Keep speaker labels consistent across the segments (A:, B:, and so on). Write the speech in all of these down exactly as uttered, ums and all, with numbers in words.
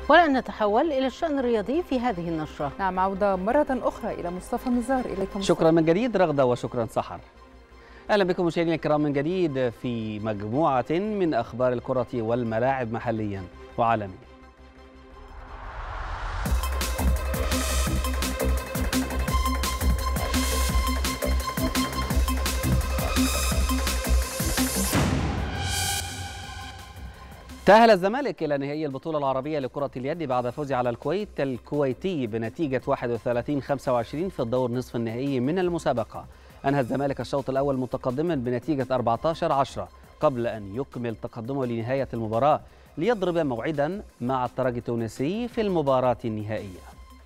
A: ولن نتحول إلى الشأن الرياضي في هذه النشرة.
B: نعم، عودة مرة أخرى إلى مصطفى النزار. إليكم
C: شكرا من جديد رغدة وشكرا سحر. أهلا بكم مشاهدينا الكرام من جديد في مجموعة من أخبار الكرة والملاعب محليا وعالميا. تأهل الزمالك إلى نهائي البطولة العربية لكرة اليد بعد فوزه على الكويت الكويتي بنتيجة واحد وثلاثين خمسة وعشرين في الدور نصف النهائي من المسابقة. أنهى الزمالك الشوط الأول متقدما بنتيجة أربعة عشر عشرة قبل أن يكمل تقدمه لنهاية المباراة ليضرب موعدا مع الترجي التونسي في المباراة النهائية.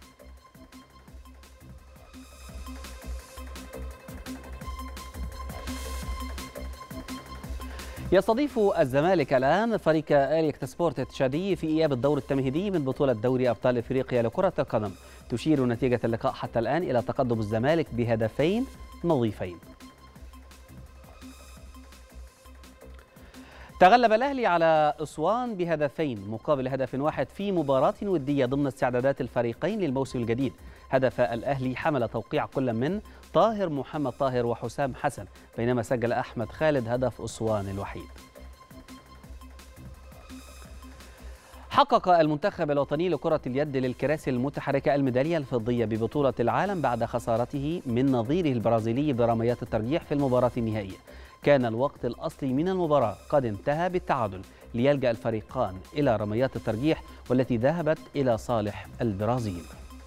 C: يستضيف الزمالك الآن فريق إليكت سبورت التشادي في إياب الدور التمهيدي من بطولة دوري أبطال إفريقيا لكرة القدم. تشير نتيجة اللقاء حتى الآن إلى تقدم الزمالك بهدفين نظيفين. تغلب الأهلي على أسوان بهدفين مقابل هدف واحد في مباراة ودية ضمن استعدادات الفريقين للموسم الجديد. هدف الأهلي حمل توقيع كل من طاهر محمد طاهر وحسام حسن، بينما سجل أحمد خالد هدف أسوان الوحيد. حقق المنتخب الوطني لكرة اليد للكراسي المتحركة الميدالية الفضية ببطولة العالم بعد خسارته من نظيره البرازيلي برميات الترجيح في المباراة النهائية. كان الوقت الأصلي من المباراة قد انتهى بالتعادل ليلجأ الفريقان إلى رميات الترجيح والتي ذهبت إلى صالح البرازيل.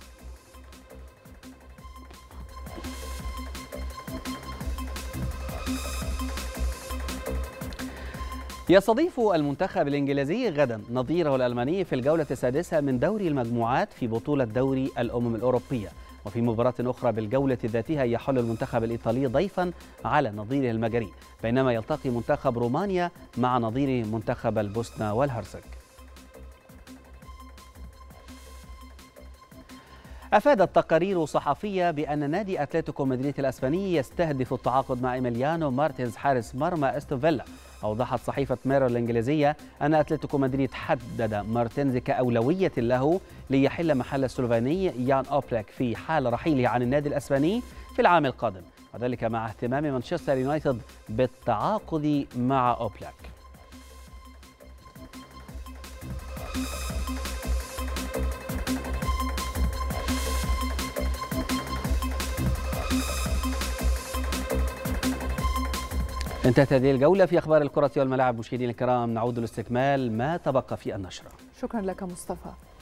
C: يستضيف المنتخب الإنجليزي غدا نظيره الألماني في الجولة السادسة من دوري المجموعات في بطولة دوري الأمم الأوروبية. وفي مباراة أخرى بالجولة ذاتها يحل المنتخب الإيطالي ضيفا على نظيره المجري، بينما يلتقي منتخب رومانيا مع نظيره منتخب البوسنة والهرسك. أفادت تقارير صحفية بأن نادي أتلتيكو مدريد الأسباني يستهدف التعاقد مع إيميليانو مارتينز حارس مرمى أستون فيلا. أوضحت صحيفة ميرور الإنجليزية أن أتلتيكو مدريد حدد مارتينز كأولوية له ليحل محل السلوفيني يان أوبلاك في حال رحيله عن النادي الأسباني في العام القادم، وذلك مع اهتمام مانشستر يونايتد بالتعاقد مع أوبلاك. انتهت هذه الجولة في أخبار الكرة والملاعب. مشاهدينا الكرام، نعود لاستكمال ما تبقى في النشرة.
B: شكرا لك مصطفى.